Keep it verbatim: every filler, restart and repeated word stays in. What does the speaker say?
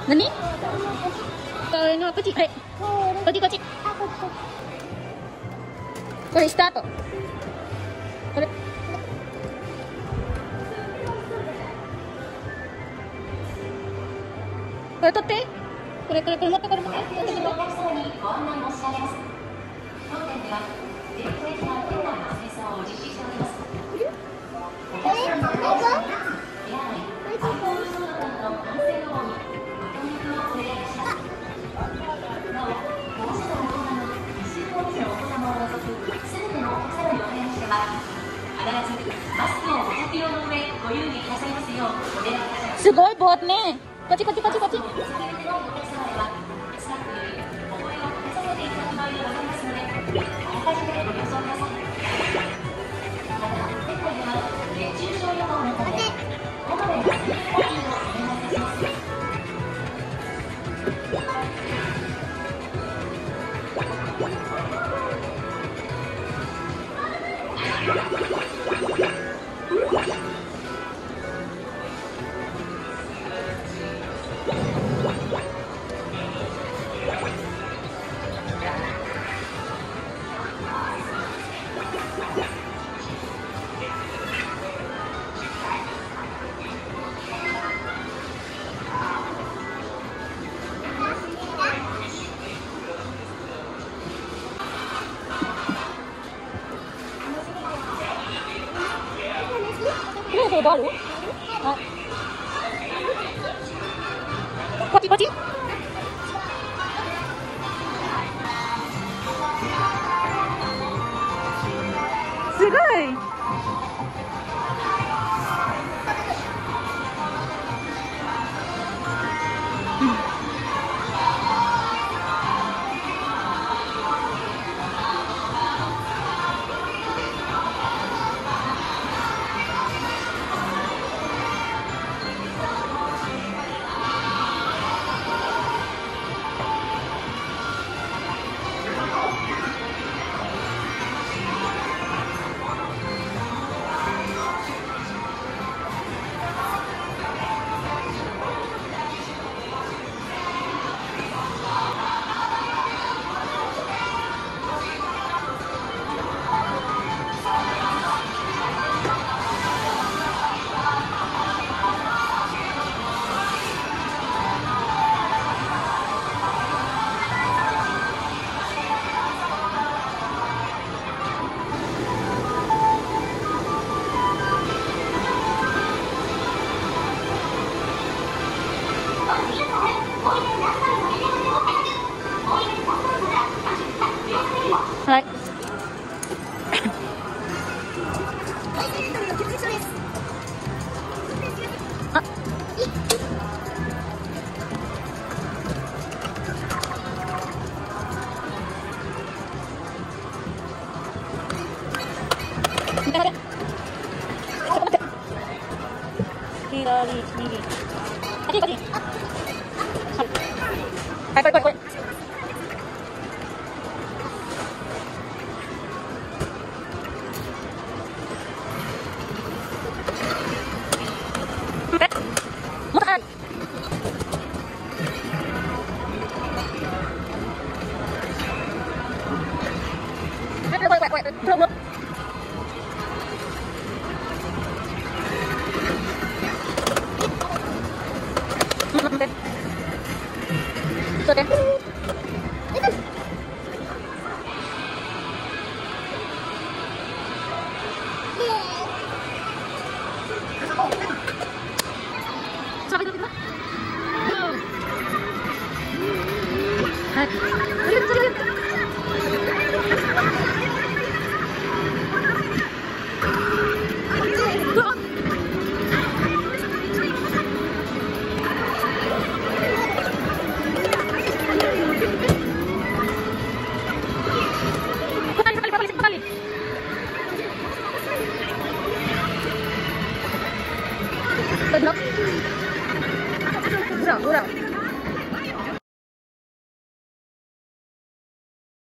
何？これのこっち、はい。こっちこっち。これスタート。これ。これ取って。これこれこれ持ってこれ持って。持ってこれ。ご案内申し上げます。当店では定期的な店内の清掃を実施しております。お客様の手洗い、アルコール消毒などの感染予防にご協力をお願いします。なお、保護者の動画のにしゅうかん以上お子様を除くすべてのお客様にお話しては必ずマスクをご着用の上ご遊戯くださいますようお願いいたします。すごいボートね。こっちこっちこっちこっち。これある？あ、こっちこっち。すごい。はい。あ。見て、ちょっと待って。左、右。あっち、こっち。はい。はい、これ、これ、これ。もっと早い。これこれこれこれこれこれこれ。待って。それで。